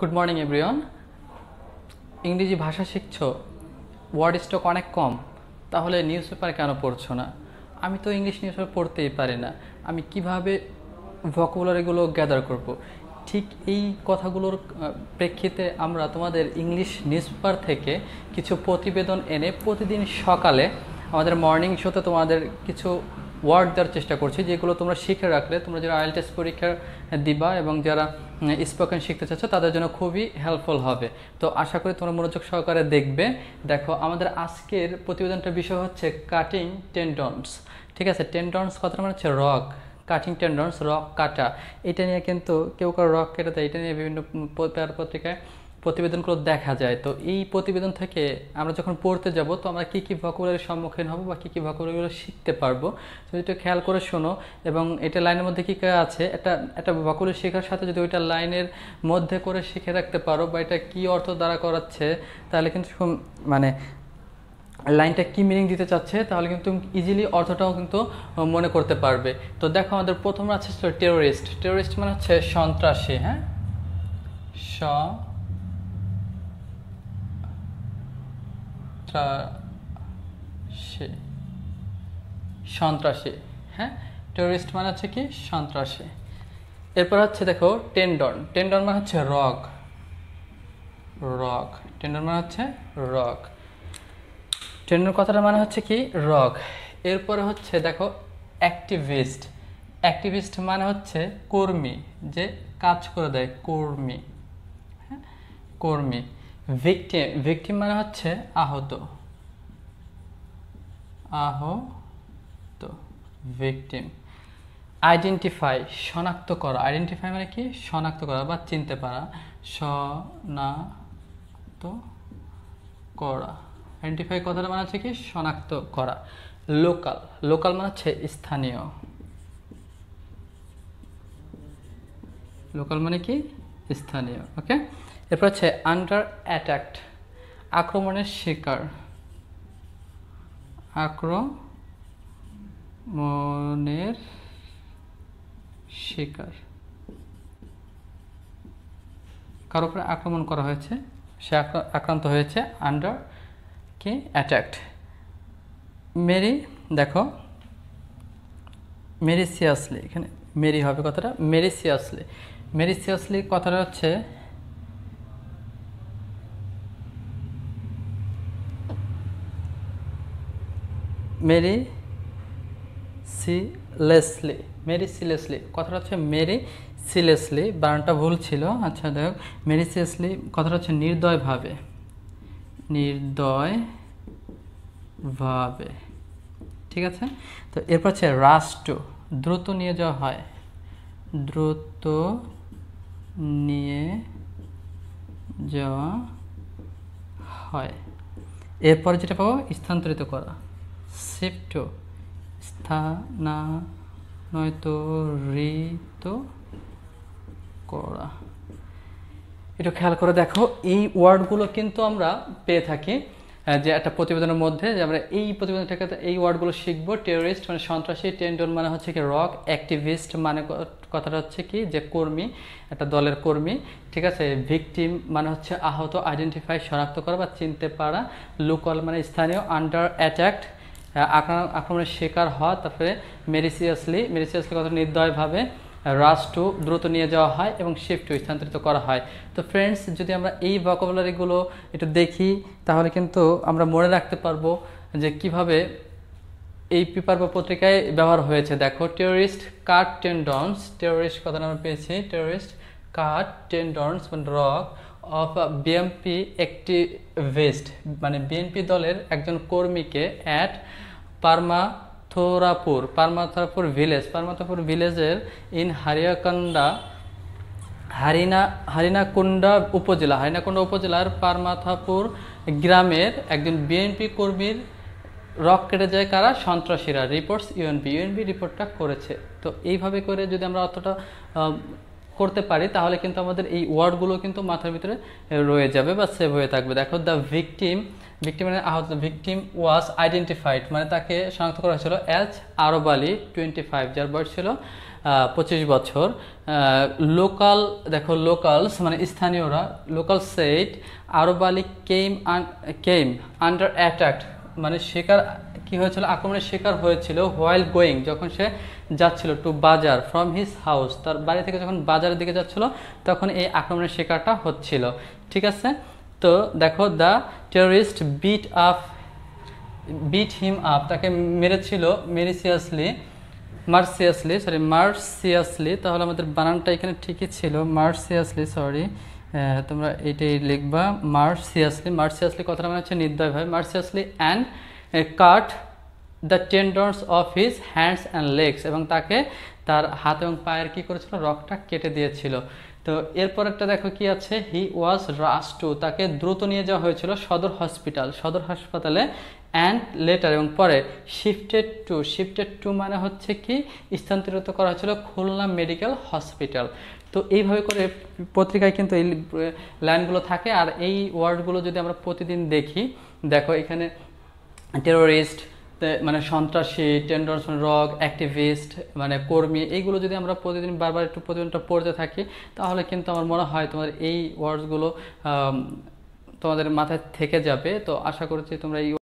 Good morning everyone. ইংরেজি ভাষা শিখছো, word stock অনেক কম, তাহলে নিউজ পেপার কেন পড়ছো না? আমি তো ইংলিশ নিউজ পেপার পড়তেই পারি না, আমি কিভাবে ভোকাবুলারিগুলো গ্যাদার করব? ঠিক এই কথাগুলোর প্রেক্ষিতে আমরা তোমাদের ইংলিশ নিউজ পেপার থেকে কিছু প্রতিবেদন এনে প্রতিদিন সকালে আমাদের মর্নিং শোতে তোমাদের কিছু ওয়ার্ড দেওয়ার চেষ্টা করছি, যেগুলো তোমরা শিখে রাখলে তোমরা যারা আইএলটিএস পরীক্ষা দিবা এবং যারা স্পোকেন শিখতে চাচ্ছ তাদের জন্য খুবই হেল্পফুল হবে। তো আশা করি তোমরা মনোযোগ সহকারে দেখবে। দেখো, আমাদের আজকের প্রতিবেদনটার বিষয় হচ্ছে কাটিং টেন্ডনস। ঠিক আছে, টেন্ডনস কথাটা মানে হচ্ছে রক, কাটিং টেন্ডনস, রক কাটা। এটা নিয়ে কিন্তু কেউ কারো রক কেটে দেয়, এটা নিয়ে বিভিন্ন পত্রিকায় প্রতিবেদনগুলো দেখা যায়। তো এই প্রতিবেদন থেকে আমরা যখন পড়তে যাব তো আমরা কী কী ভোকাবুলারির সম্মুখীন হব বা কী কী ভোকাবুলারিগুলো শিখতে পারবো, তো এটা খেয়াল করে শোনো। এবং এটা লাইনের মধ্যে কী কী আছে, একটা ভোকাবুলারি শেখার সাথে যদি ওইটা লাইনের মধ্যে করে শিখে রাখতে পারো বা এটা কী অর্থ দ্বারা করাচ্ছে, তাহলে কিন্তু মানে লাইনটা কী মিনিং দিতে চাচ্ছে, তাহলে কিন্তু ইজিলি অর্থটাও কিন্তু মনে করতে পারবে। তো দেখো, আমাদের প্রথম আছে টেরোরিস্ট। টেরোরিস্ট মানে হচ্ছে সন্ত্রাসী। হ্যাঁ, সন্ত্রাসী। হ্যাঁ, টেরোরিস্ট মানে হচ্ছে কি সন্ত্রাসী। এরপর হচ্ছে দেখো টেন্ডন। টেন্ডন মানে হচ্ছে রক, রক। টেন্ডন মানে হচ্ছে রক, টেন্ডন কথাটা মানে হচ্ছে কি রক। এরপরে হচ্ছে দেখো অ্যাক্টিভিস্ট। অ্যাক্টিভিস্ট মানে হচ্ছে কর্মী, যে কাজ করে দেয়, কর্মী। হ্যাঁ, কর্মী। ভিকটিম। ভিকটিম মানে হচ্ছে আহত, আহত, ভিকটিম। আইডেন্টিফাই, শনাক্ত করা। আইডেন্টিফাই মানে কি শনাক্ত করা বা চিনতে পারা, শনাক্ত করা। আইডেন্টিফাই কথাটা মানে হচ্ছে কি শনাক্ত করা। লোকাল। লোকাল মানে হচ্ছে স্থানীয়, লোকাল মানে কি স্থানীয়। ওকে, এরপর হচ্ছে আন্ডার অ্যাটাকড, আক্রমণের শিকার, আক্রমণের শিকার। কারোর উপরে আক্রমণ করা হয়েছে, সে আক্রান্ত হয়েছে, আন্ডার কি অ্যাটাকড। মেরি, দেখো মেরিসিয়াসলি, এখানে মেরি হবে কথাটা, মেরিসিয়াসলি। মেরিসিয়াসলি কথাটা হচ্ছে মেরি সিলেসলি। মেরি সিলেসলি কথাটা হচ্ছে মেরি সিলেসলি, বানানটা ভুল ছিল। আচ্ছা দেখো, মেরি সিলেসলি কথাটা হচ্ছে নির্দয়ভাবে, নির্দয়ভাবে। ঠিক আছে, তো এরপর হচ্ছে রাষ্ট্র, দ্রুত নিয়ে যাওয়া হয়, দ্রুত নিয়ে যাওয়া হয়। এরপরে যেটা পাবো স্থানান্তরিত করা, শিফট, স্থানান্তরিত করা। একটু খেয়াল করে দেখো, এই ওয়ার্ডগুলো কিন্তু আমরা পেয়ে থাকি যে একটা প্রতিবেদনের মধ্যে, যে আমরা এই প্রতিবেদনটাকে এই ওয়ার্ডগুলো শিখবো। টেরোরিস্ট মানে সন্ত্রাসী, টেন্ডন মানে হচ্ছে কি রক, অ্যাক্টিভিস্ট মানে কথাটা হচ্ছে কি যে কর্মী, একটা দলের কর্মী। ঠিক আছে, ভিকটিম মানে হচ্ছে আহত, আইডেন্টিফাই শনাক্ত করা বা চিনতে পারা, লোকাল মানে স্থানীয়, আন্ডার অ্যাটাকড আক্রমণের শিকার হওয়া, তারপরে মেরিসিয়াসলি, মেরিসিয়াসলি কথা নির্দয়ভাবে, রাষ্ট্র দ্রুত নিয়ে যাওয়া হয়, এবং শিফট স্থানান্তরিত করা হয়। তো ফ্রেন্ডস, যদি আমরা এই ভোকাবুলারিগুলো একটু দেখি তাহলে কিন্তু আমরা মনে রাখতে পারবো যে কিভাবে এই পেপার বা পত্রিকায় ব্যবহার হয়েছে। দেখো, টেরোরিস্ট কাট টেন্ডনস, টেরোরিস্ট কথাটা আমরা পেয়েছি, টেরোরিস্ট কাট টেন্ডনস মানে রক অফ বিএমপি অ্যাক্টিভিস্ট, মানে বিএনপি দলের একজন কর্মীকে অ্যাট পারমাথোরাপুর ভিলেজের ইন হারিনাকুন্ডা উপজেলার পারমাথাপুর গ্রামের একজন বিএনপি কর্মীর রক কেটে যায় কারা? সন্ত্রাসীরা। রিপোর্টস ইউএনপি রিপোর্টটা করেছে। তো এইভাবে করে যদি আমরা অতটা করতে পারি তাহলে কিন্তু আমাদের এই ওয়ার্ডগুলো কিন্তু মাথার ভিতরে রয়ে যাবে বা সেভ হয়ে থাকবে। দেখো, দ্য ভিকটিম, ভিকটিম মানে আহত, ভিকটিম ওয়াজ আইডেন্টিফাইড মানে তাকে শনাক্ত করা হয়েছিল অ্যাজ আরব আলী 25, যার বয়স ছিল 25 বছর। লোকাল, দেখো লোকালস মানে স্থানীয়রা, local set Arab Ali came under attack, মানে শিকার কি হয়েছিল, আক্রমণের শিকার হয়েছিল হোয়াইল গোয়িং, যখন সে যাচ্ছিল টু বাজার ফ্রম হিজ হাউস, তার বাড়ি থেকে যখন বাজারের দিকে যাচ্ছিল তখন এই আক্রমণের শিকারটা হচ্ছিল। ঠিক আছে, তো দেখো the terrorist beat him up, তাকে মেরেছিল মার্সিয়াসলি, তাহলে আমাদের বানানটা এখানে ঠিকই ছিল, মার্সিয়াসলি, সরি, তোমরা এইটাই লিখবা, মার্সিয়াসলি কথাটা মানে হচ্ছে নির্দয়ভাবে, mercilessly and cut the tendons of his hands and legs, এবং তাকে তার হাত এবং পায়ের কি করেছিল, রগটা কেটে দিয়েছিল। তো এরপর একটা দেখো কি আছে, হি ওয়াজ রাশ টু, তাকে দ্রুত নিয়ে যাওয়া হয়েছিল সদর হাসপাতালে, অ্যান্ড লেটার এবং পরে শিফটেড টু মানে হচ্ছে কি স্থানান্তরিত করা হয়েছিল খুলনা মেডিকেল হসপিটাল। তো এইভাবে করে পত্রিকায় কিন্তু এই লাইনগুলো থাকে। আর এই ওয়ার্ডগুলো যদি আমরা প্রতিদিন দেখি, দেখো এখানে টেরোরিস্ট মানে সন্ত্রাসী, টেন্ডার্স রগ, অ্যাক্টিভিস্ট মানে কর্মী, এইগুলো যদি আমরা প্রতিদিন বারবার একটু প্রতিদিনটা পড়তে থাকি, তাহলে কিন্তু আমার মনে হয় তোমার এই ওয়ার্ডসগুলো তোমাদের মাথায় থেকে যাবে। তো আশা করছি তোমরা এই